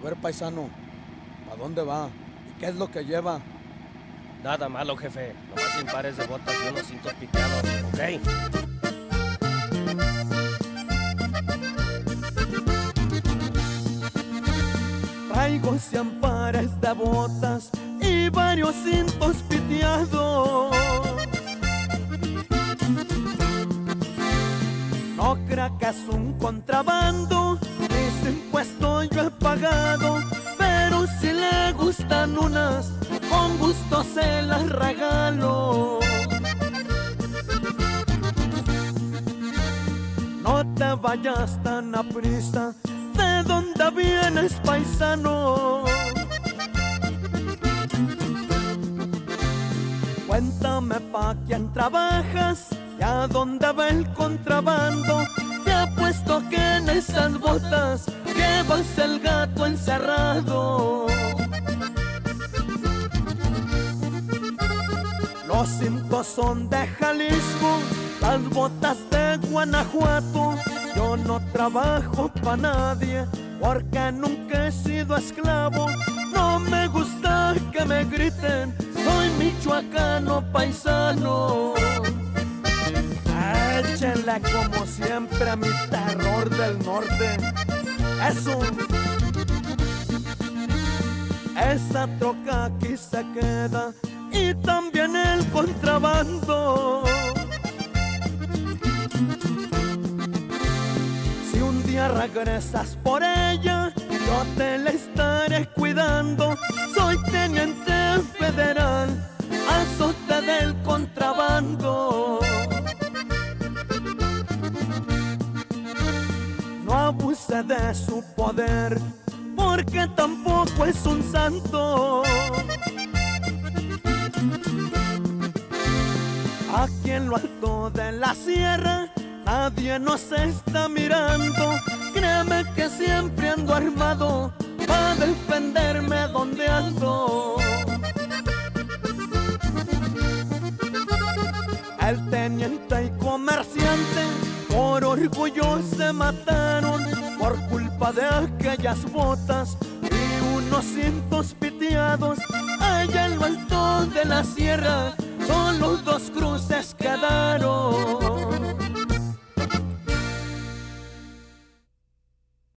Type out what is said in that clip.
ver, paisano, ¿a dónde va? ¿Y qué es lo que lleva? Nada malo, jefe. Nomás 100 pares de botas y unos cintos piteados, ¿ok? Traigo 100 pares de botas y varios cintos piteados. No crea que es un contrabando, ese impuesto yo he pagado. Pero si le gustan unas, con gusto se las regalo. No te vayas tan aprisa, ¿de dónde vienes, paisano? Cuéntame pa' quién trabajas y a dónde va el contrabando. Te apuesto que en esas botas llevas el gato encerrado. Los cintos son de Jalisco, las botas de Guanajuato. Yo no trabajo pa' nadie porque nunca he sido esclavo. No me gusta que me griten, soy michoacano paisano. Échenle como siempre a mi terror del norte. Eso. Esa troca aquí se queda y también el contrabando. Si un día regresas por ella, yo te la estaré cuidando. Soy teniente federal, azote del contrabando. No abuse de su poder, porque tampoco es un santo. Aquí en lo alto de la sierra nadie nos está mirando. Créeme que siempre ando armado para defenderme donde ando. El teniente y comerciante por orgullo se mataron por culpa de aquellas botas y unos cintos piteados. Allá en lo alto de la sierra solo 2 cruces quedaron.